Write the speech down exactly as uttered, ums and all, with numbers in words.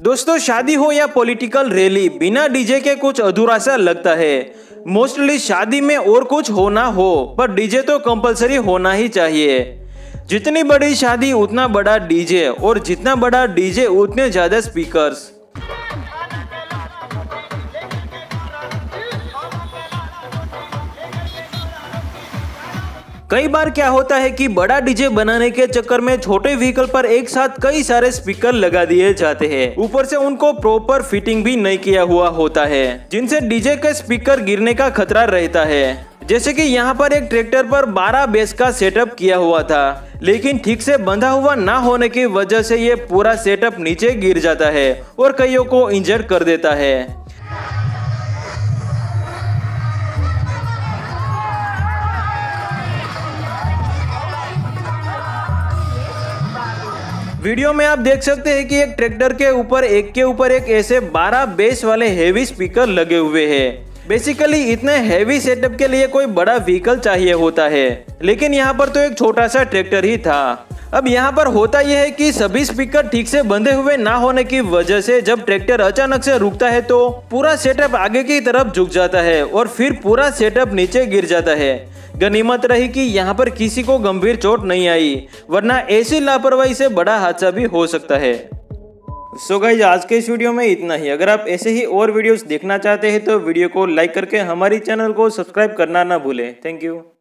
दोस्तों, शादी हो या पॉलिटिकल रैली, बिना डीजे के कुछ अधूरा सा लगता है। मोस्टली शादी में और कुछ होना हो पर डीजे तो कंपलसरी होना ही चाहिए। जितनी बड़ी शादी उतना बड़ा डीजे, और जितना बड़ा डीजे उतने ज्यादा स्पीकर्स। कई बार क्या होता है कि बड़ा डीजे बनाने के चक्कर में छोटे व्हीकल पर एक साथ कई सारे स्पीकर लगा दिए जाते हैं। ऊपर से उनको प्रॉपर फिटिंग भी नहीं किया हुआ होता है, जिनसे डीजे के स्पीकर गिरने का खतरा रहता है। जैसे कि यहाँ पर एक ट्रैक्टर पर बारह बेस का सेटअप किया हुआ था, लेकिन ठीक से बंधा हुआ ना होने की वजह से ये पूरा सेटअप नीचे गिर जाता है और कईयों को इंजर कर देता है। वीडियो में आप देख सकते हैं कि एक ट्रैक्टर के ऊपर एक के ऊपर एक ऐसे बारह बेस वाले हेवी स्पीकर लगे हुए हैं। बेसिकली इतने हेवी सेटअप के लिए कोई बड़ा व्हीकल चाहिए होता है, लेकिन यहाँ पर तो एक छोटा सा ट्रैक्टर ही था। अब यहाँ पर होता यह है कि सभी स्पीकर ठीक से बंधे हुए ना होने की वजह से जब ट्रैक्टर अचानक से रुकता है तो पूरा सेटअप आगे की तरफ झुक जाता है और फिर पूरा सेटअप नीचे गिर जाता है। गनीमत रही कि यहाँ पर किसी को गंभीर चोट नहीं आई, वरना ऐसी लापरवाही से बड़ा हादसा भी हो सकता है। सो गाइस, आज के इस वीडियो में इतना ही। अगर आप ऐसे ही और वीडियोस देखना चाहते हैं तो वीडियो को लाइक करके हमारी चैनल को सब्सक्राइब करना ना भूलें। Thank you.